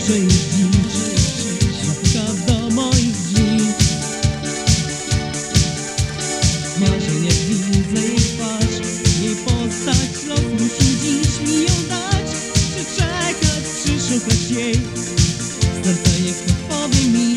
Może już dziś zapuka do moich drzwi. Marzenie widzę jej twarz, jej postać, los musi dziś mi ją dać. Czy czekać, czy szukać jej? Serce niech podpowie mi.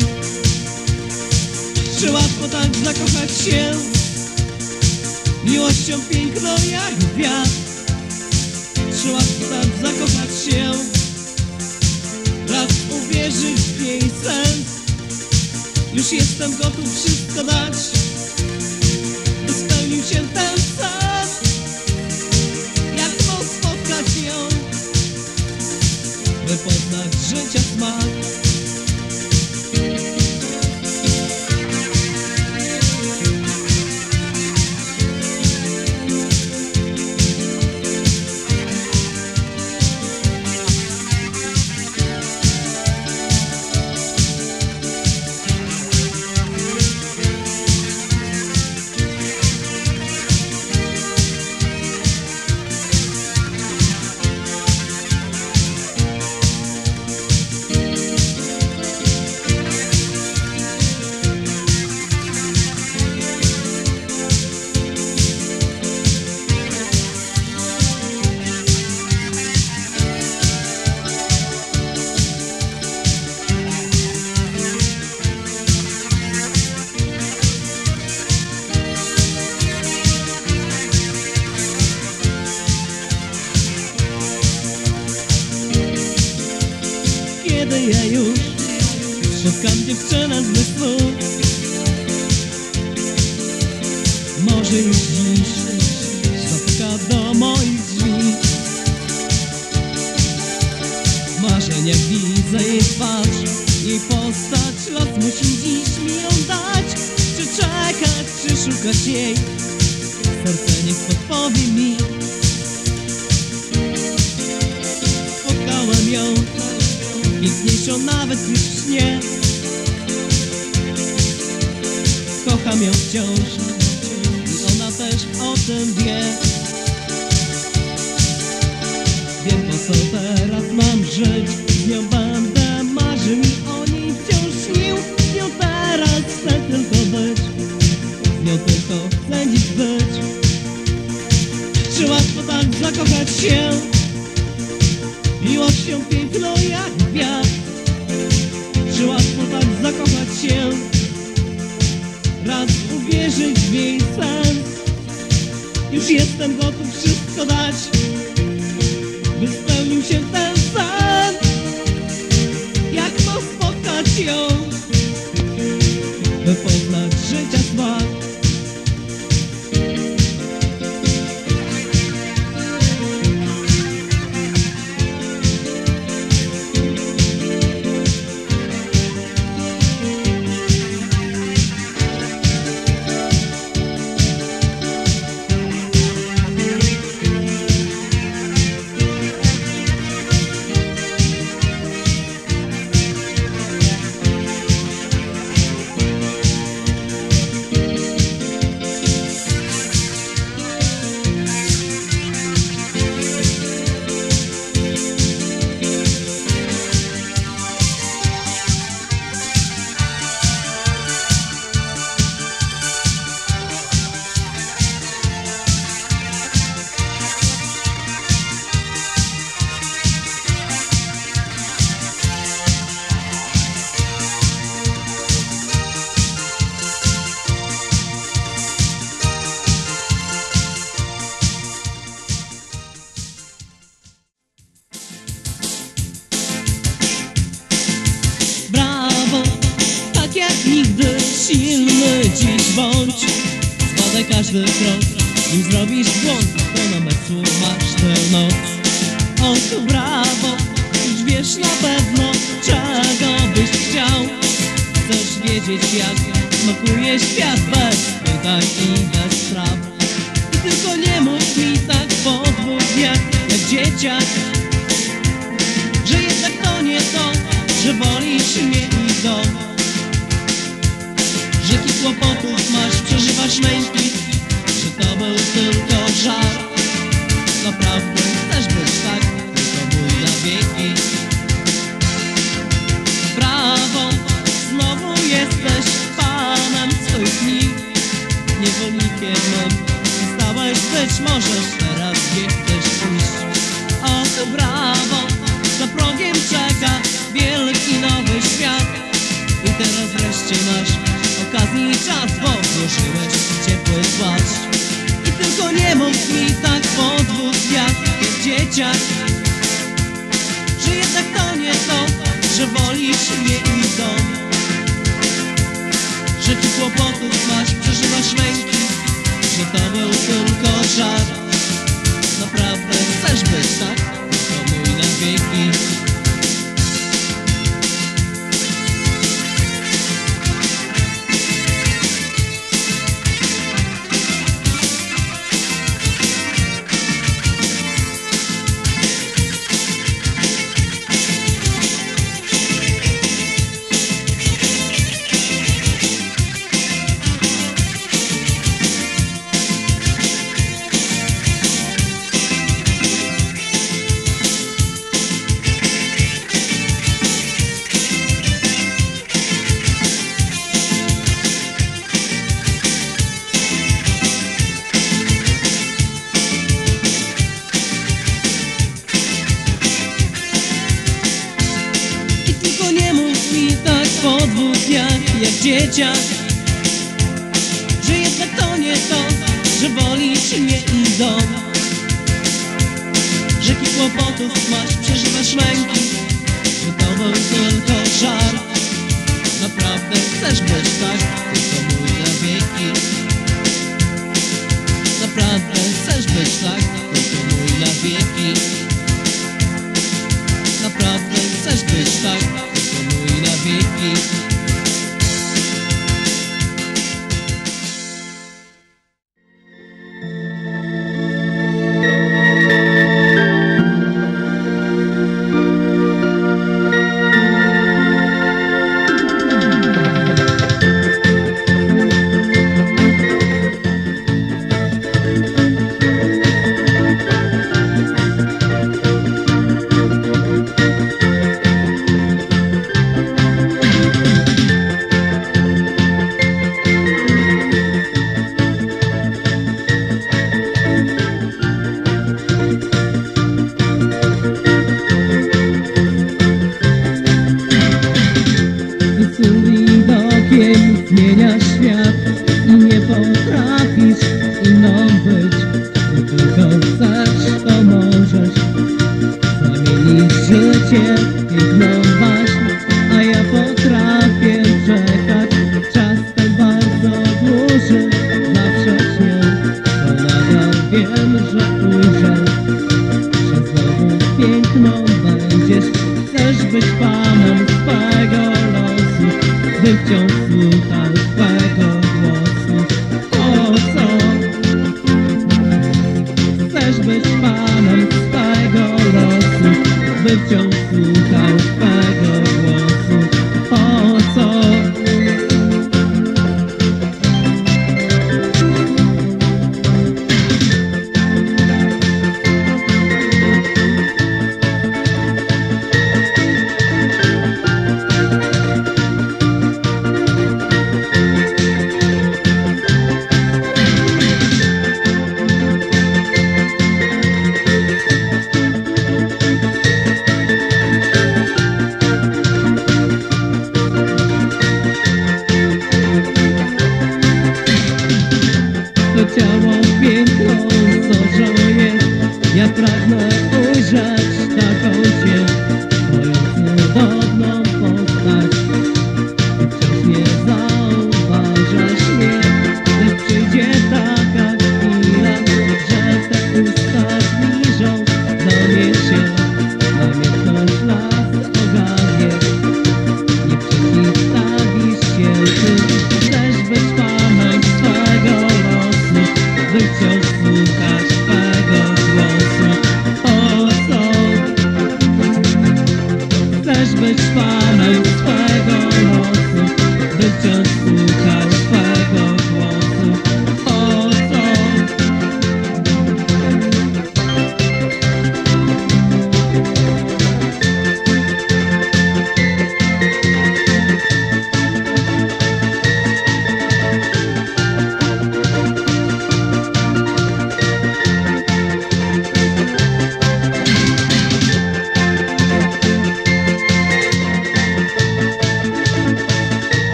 Czy łatwo tak zakochać się miłością piękną jak wiatr? Czy łatwo tak zakochać się, raz uwierzyć w jej sens? Już jestem gotów wszystko dać, by spełnił się ten sen. Jak mam spotkać ją, by poznać życia smak? Kiedy ja już spotkam dziewczynę z mych snów, może już dziś zapuka do moich drzwi. W marzeniach widzę jej twarz, jej postać, los musi dziś mi ją dać. Czy czekać, czy szukać jej? Serce niech podpowie mi. Spotkałem ją, piękniejszą nawet niż w śnie. Kocham ją wciąż i ona też o tym wie. Wiem, po co teraz mam żyć. Z nią będę marzył i o niej wciąż śnił. Z nią teraz chcę tylko być, z nią tylko chcę dziś być. Czy łatwo tak zakochać się miłością piękną jak wiatr? Czy łatwo tak zakochać się, raz uwierzyć w jej sens? Już jestem gotów wszystko dać, by spełnił się ten sen. Jak mam spotkać ją, by poznać życia smak? Nigdy silny dziś bądź, zbadaj każdy krok, nim zrobisz błąd, to na meczu masz tę noc. Och, brawo, już wiesz na pewno, czego byś chciał. Chcesz wiedzieć, jak smakuje świat bez pytań i bez spraw. I tylko nie mów mi tak po 2 dniach, jak dzieciak, że jednak to nie to, że wolisz mnie i dom. Rzeki kłopotów masz, przeżywasz męki, że to był tylko żart. Naprawdę chcesz być tak, tylko mój na wieki. okiem mym. Przestałeś być, możesz teraz gdzie chcesz pójść. Och, brawo, za progiem czeka wielki nowy świat. I teraz wreszcie masz okazję i czas, bo włożyłeś ciepły płaszcz. I tylko nie mów mi tak po 2 dniach jak dzieciak, że jednak to nie to, że wolisz mnie i dom, że tu kłopotów masz, przeżywasz męki, że to był tylko żart. Naprawdę chcesz być tak, tylko mój na wieki. Po 2 dniach jak dzieciak, że jednak to nie to, że wolisz mnie i dom, rzeki kłopotów masz, przeżywasz męki, że to był tylko żart. Naprawdę chcesz być tak, tylko mój na wieki. Naprawdę chcesz być tak, tylko mój na wieki. Naprawdę chcesz być tak, tylko mój na wieki. Zmieniasz świat i nie potrafisz inną być. Gdy tylko chcesz, to możesz zamienić życie w piękną baśń. A ja potrafię czekać, czas ten bardzo dłuży. Zawsze śnię, to nadal wiem, że ujrzę, że znowu piękną będziesz. Chcesz być panem swego losu, by wciąż słuchał twego głosu. O co? Chcesz być panem swego losu, by wciąż słuchał twego głosu. O co? To ciało piękną zorzą jest. Ja pragnę ujrzeć taką cię, twoją cudowną postać. Ty wciąż nie zauważasz mnie, lecz przyjdzie taka chwila, że te usta zbliżą do mnie się. Namiętność las ogarnie, nie przeciwstawisz się ty. Chcesz być panem swego losu, by wciąż słuchać twego głosu. O co? Chcesz być panem swego losu, by wciąż słuchać twego głosu. O co?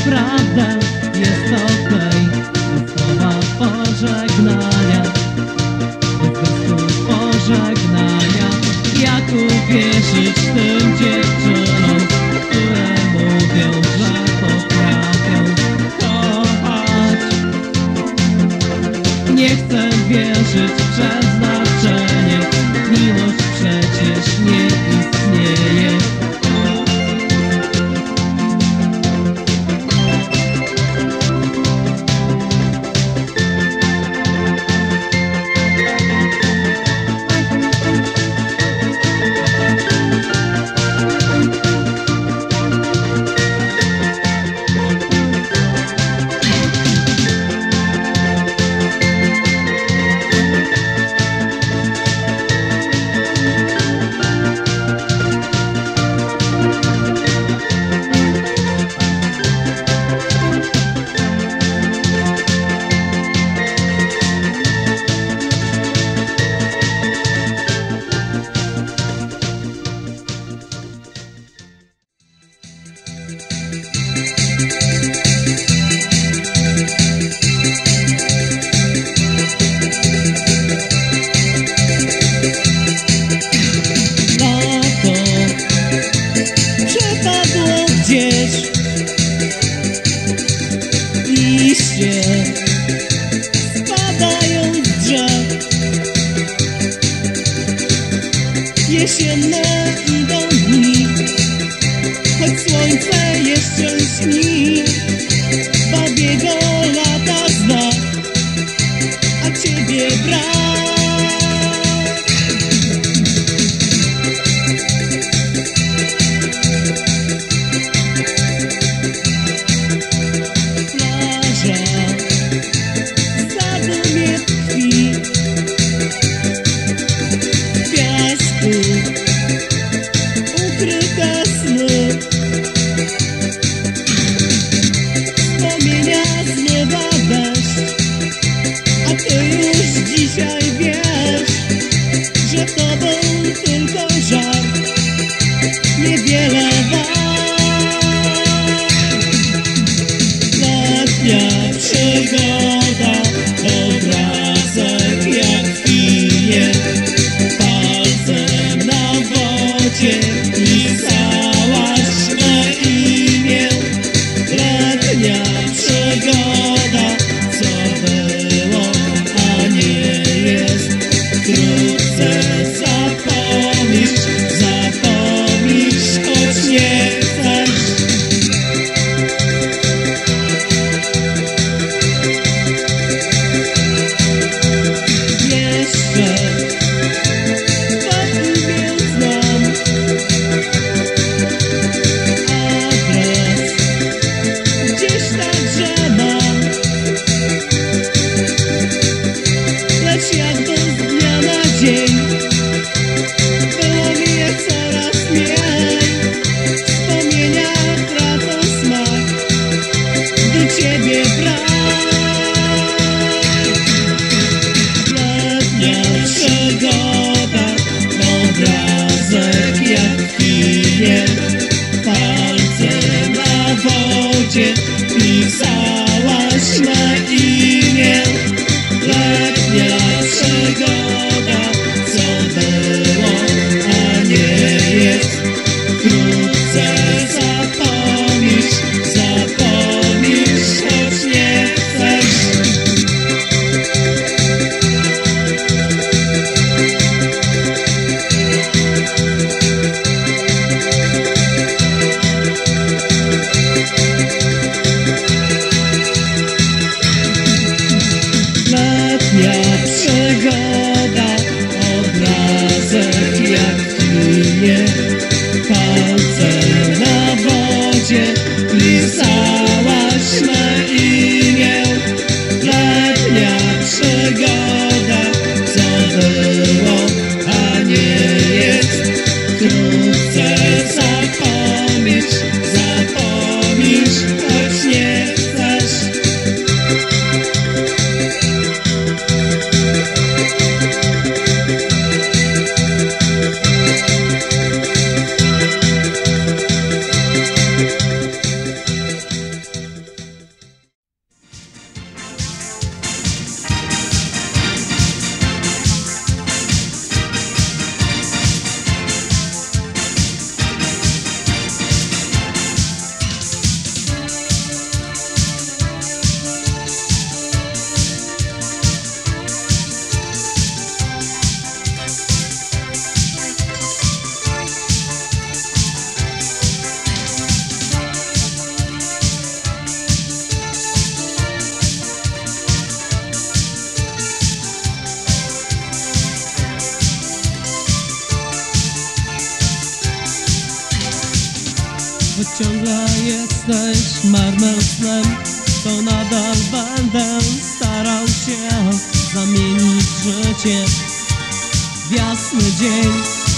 naprawdę jest okej. Słowa pożegnania, bez pożegnania. Jak uwierzyć tym dziewczynom, które mówią, że potrafią kochać? Nie chcę wierzyć w przeznaczenie, miłość przecież nie istnieje. Liście spadają z drzew, jesienne idą dni, choć słońce jeszcze śni. Babiego lata zna, a ciebie brak. Dzisiaj wiesz, że to był tylko żart, niewiele wart. Letnia przygoda, obrazek jak w kinie, palcem na wodzie pisałaś me imię. Letnia przygoda, co było, a nie jest. Wkrótce zapomnisz, choć nie chcesz. Jeszcze dwa imię znam, adres gdzieś także mam, lecz jakby z dnia na dzień było mi je coraz mniej. Wspomnienia tracą smak, gdy ciebie brak. Letnia przygoda, obrazek jak w kinie, palcem na wodzie pisałaś me imię. Letnia przygoda, co było, a nie jest. Wkrótce zapomnisz, choć nie chcesz. ciągle jesteś marnym snem, to nadal będę starał się zamienić życie w jasny dzień.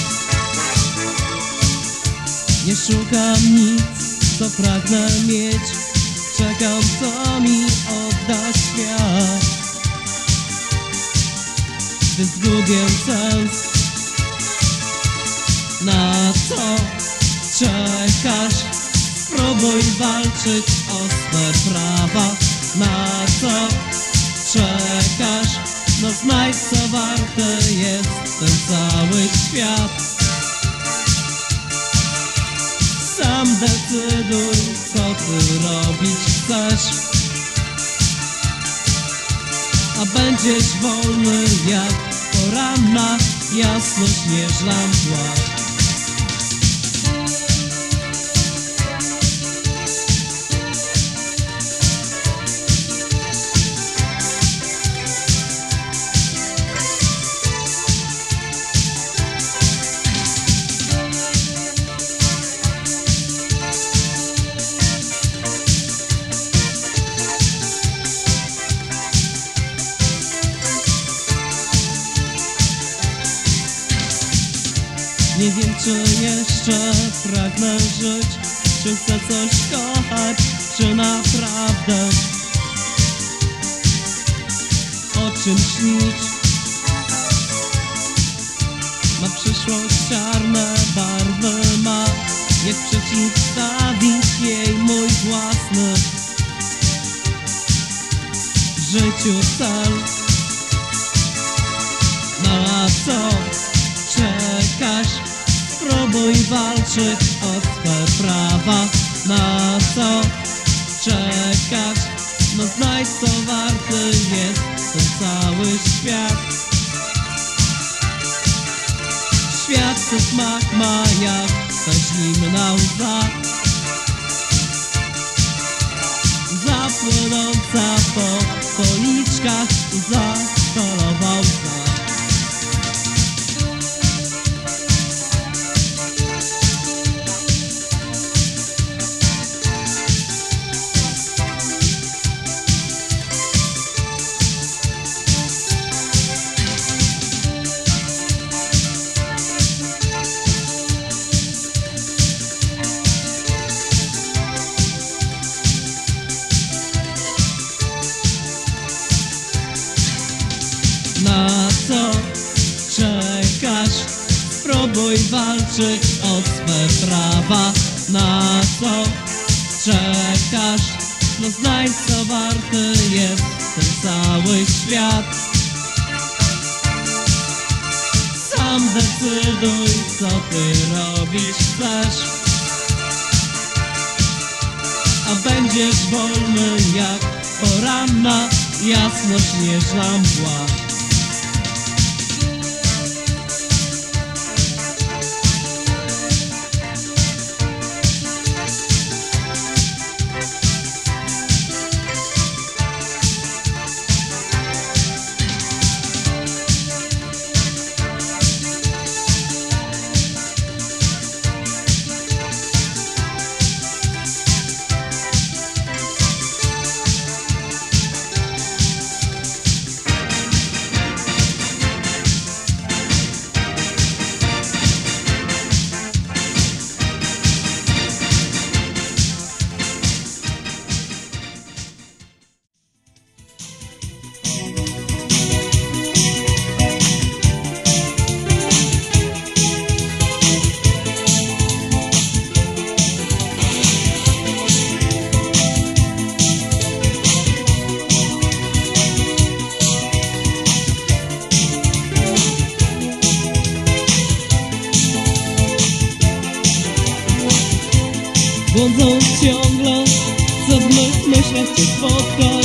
Nie szukam nic, co pragnę mieć, czekam, co mi odda świat. Gdy zgubię sens, na co czekasz? Spróbuj walczyć o swe prawa. Na co czekasz? No znajdź, co warte jest ten cały świat. Sam decyduj, co ty robić chcesz, a będziesz wolny jak poranna jasność śnieżna mgła. Nie wiem, czy jeszcze pragnę żyć, czy chcę coś kochać, czy naprawdę o czym śnić. Ma przyszłość czarne barwy, ma jak przeciwstawić jej mój własny w życiu cel. Na co czekasz? Spróbuj walczyć o swe prawa. Na co czekasz? No znajdź, co warty jest ten cały świat. Świat co smak ma jak ta zimna łza, zapłynąca po policzkach łza, kolorowa łza. Na co czekasz? Spróbuj walczyć o swe prawa. Na co czekasz? No znajdź, co warty jest ten cały świat. Sam decyduj, co ty robić chcesz, a będziesz wolny jak poranna jasność śnieżna mgła. Błądząc ciągle, co w mych myślach cię spotkać.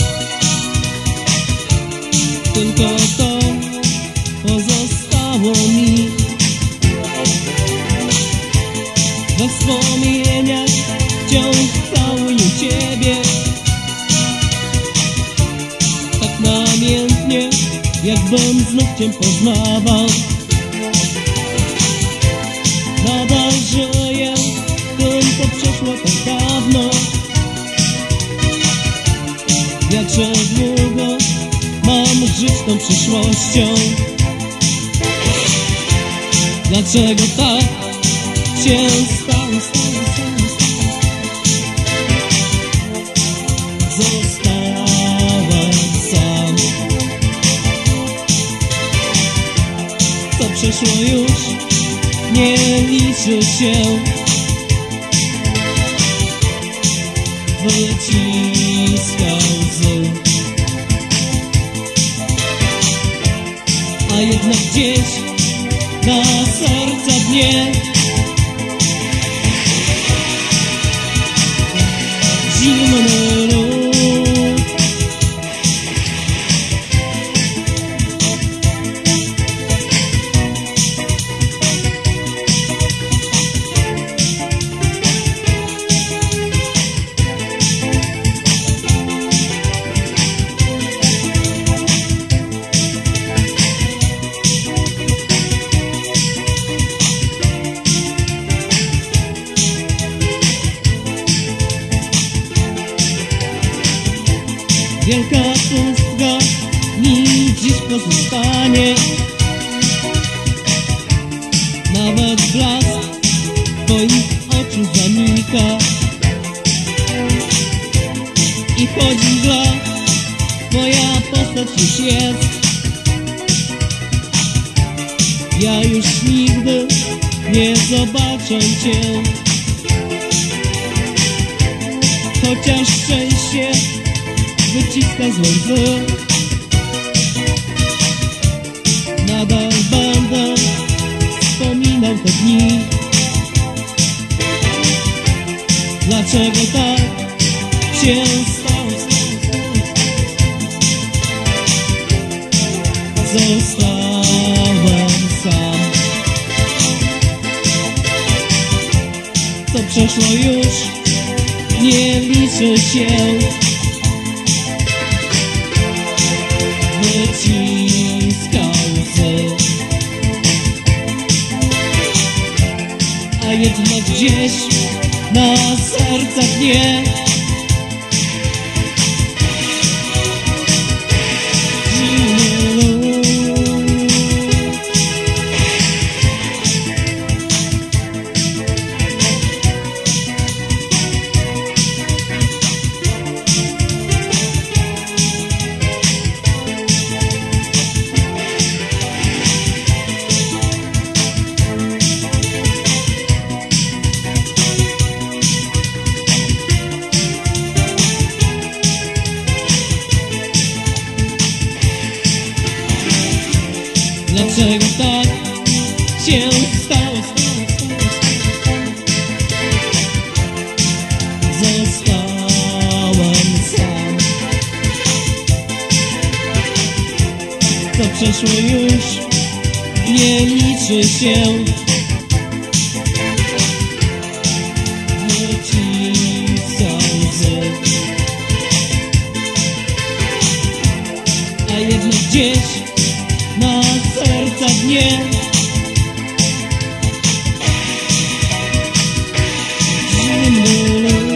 Tylko to pozostało mi we wspomnieniach, wciąż całuję ciebie tak namiętnie, jakbym znów cię poznawał. Nadal żyję tym, co przeszło przyszłością. Dlaczego tak się stało? Zostałem sam. Co przeszło już nie liczy się. Wyciskał łzy, a jednak gdzieś na serca dnie zimny lód. Wielka pustka mi dziś pozostanie. Nawet blask twoich oczu zanika. I choć mgła twoja postać już jest, ja już nigdy nie zobaczę cię. Chociaż szczęście wyciska z łzy, nadal będę wspominał te dni. Dlaczego tak się stało? Zostałem sam. Co przeszło już nie liczy się. Wyciskał łzy, a jednak gdzieś na sercach dnie zimny lód. Dlaczego tak się stało? Zostałem sam. Co przeszło już nie liczy się. Wyciskał łzy, a jednak gdzieś na serca dnie zimny lód.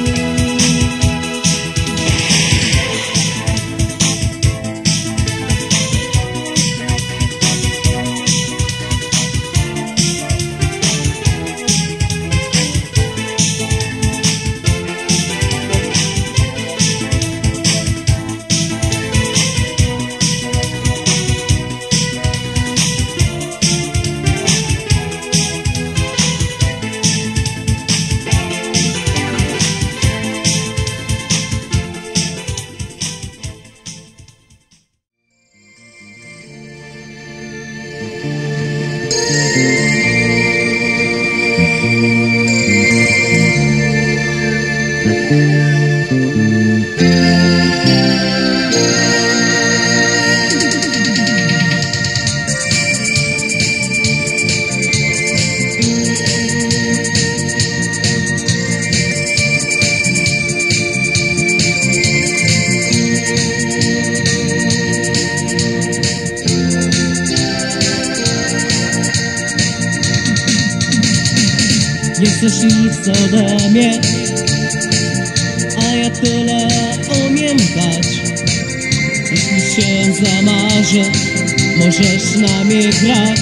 Nie chcesz nic ode mnie, a ja tyle umiem dać. Jeśli się zamarzę, możesz na mnie grać.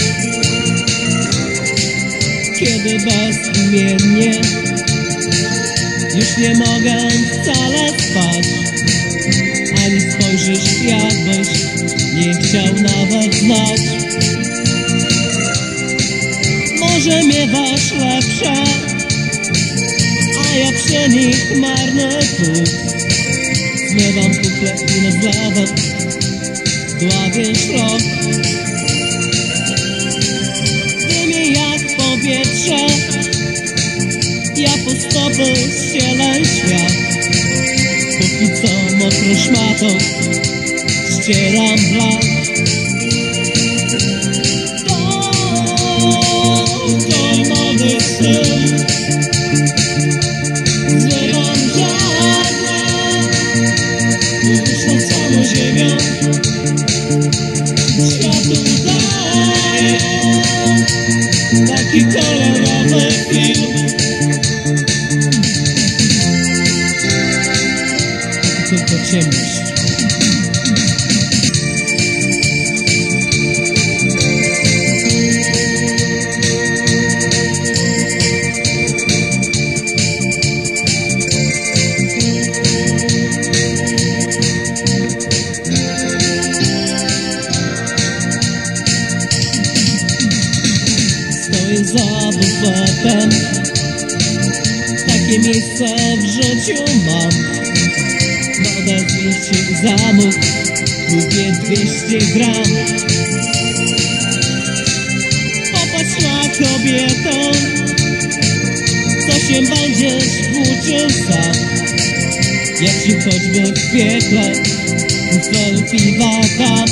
Kiedy bezimiennie już nie mogę wcale spać, ani spojrzysz, jakbyś nie chciał nawet znać. Może miewasz lepsze, a ja przy nich marny pług. Zmywam kufle i na zlewę dławię szlok. Dymie jak powietrze, ja po stopy ścielę świat. Póki co mokrą szmatą ścieram blat. To młody syn, zrywam żagle, już nad samą ziemią światu daję taki kolorowy film. Tylko ciemność. Stoję za bufetem, takie miejsce w życiu mam. Wodę 200 zamów, lubię 200 gram. Popatrz na kobietę, co się będziesz włóczył sam. Jak ci choćby w piekle, kufel piwa tam.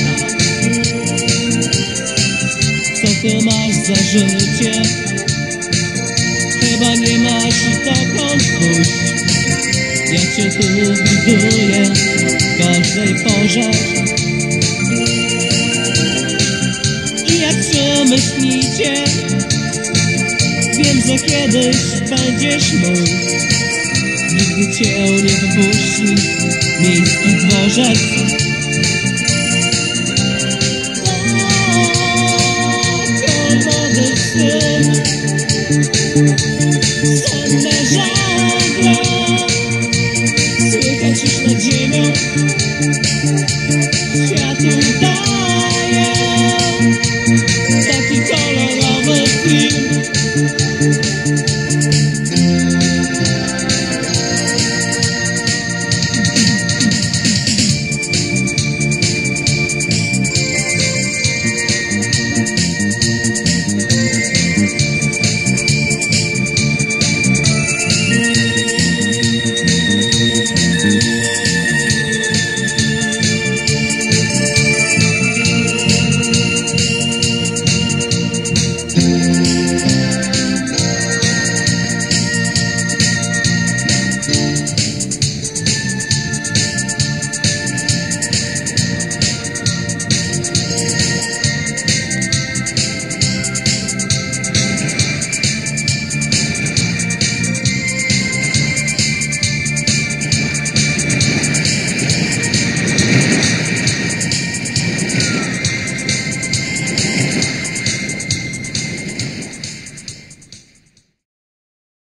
Co ty masz za życie? Chyba nie masz dokąd pójść. Ja cię tu widuję w każdej porze. I jak przemyślicie, wiem, że kiedyś będziesz mój. Nigdy cię nie wypuści miejski dworzec. Młody syn, senne żagle, słychać już nad ziemią